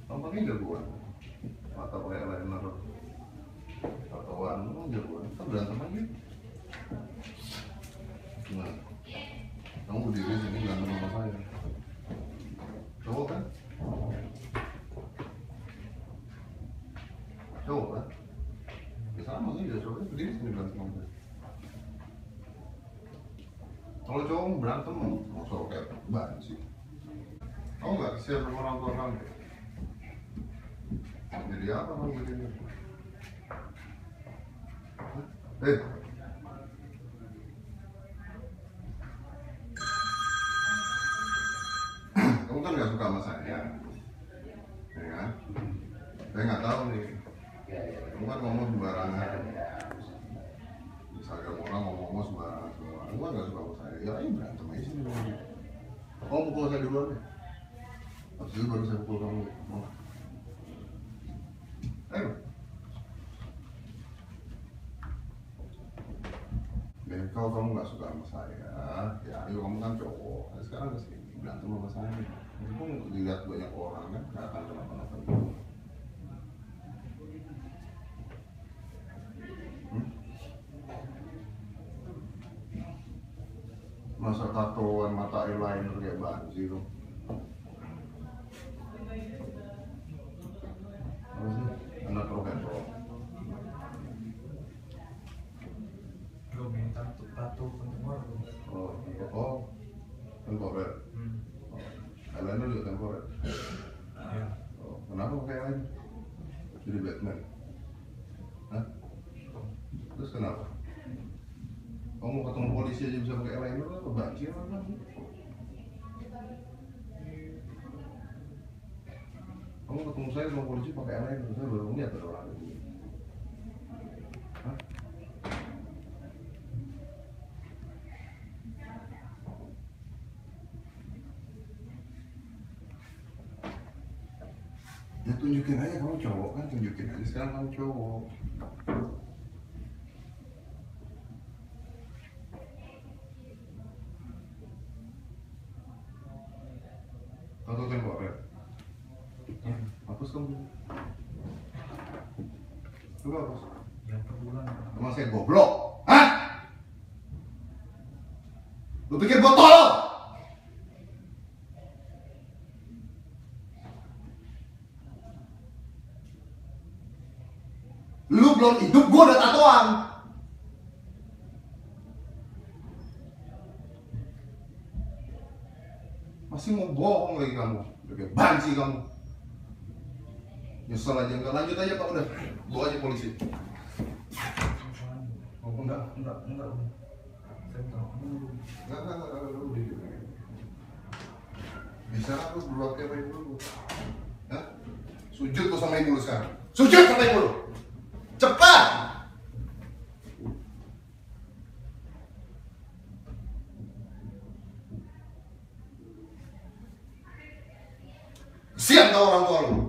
tampaknya jagoan mata pakai eyeliner tatoan jagoan kita berantem aja. Nah kamu berdiri sini berantem sama saya cowok kan ya sama aja cowoknya berdiri sini berantem sama saya. Kalau cowok berantem mau cowok kayak ban sih. Kamu nggak share sama orang tua kamu? Jadi apa kamu begini? Kamu kan nggak suka sama saya, ya kan? Saya nggak tahu nih. Kamu kan ngomong sembarangan. Misalnya orang ngomong sembarangan semua. Kamu kan nggak suka sama saya. Ya ini berantem aja sih. Kamu pukul saya duluan deh. Habis itu baru saya pukul kamu. Mau? Ayo. Kalau kamu nggak suka sama saya, ya ayo kamu kan cowok. Sekarang kesini berantem sama saya. Meskipun dilihat banyak orang kan nggak akan kenapa-napa. Masa tatoan mata eyeliner kayak banji tuh. Apa sih? Anak rock and roll. Lo minta tato kontemporer. Oh, temporer. Eyeliner juga temporer. Ya. Oh, kenapa pakai eyeliner? Jadi Batman? Hah? Terus kenapa? Kamu mau ketemu polisi aja bisa pakai eyeliner apa banci apa? Kamu ketemu saya sama polisi pakai eyeliner, saya baru lihat ada orang ini. Hah? Ya tunjukin aja kamu cowok kan, tunjukin aja sekarang kamu cowok. Tato temporer. Hapus kamu. Coba hapus. Yang per bulan. Emang saya goblok? Hah? Lu pikir gua tolol? Lu belum hidup, gua udah tatoan. Masih mau bohong lagi kamu. Udah kayak banci kamu. Nyesel aja, enggak lanjut aja Pak, udah. Bawa aja polisi. Oh, enggak. Saya tahu. Enggak, udah. Bisa aku berbuat kayak baik dulu. Hah? Sujud tuh sama ibu lu sekarang. Sujud sama ibu lu. Cepat! Siap tau orang tua lu.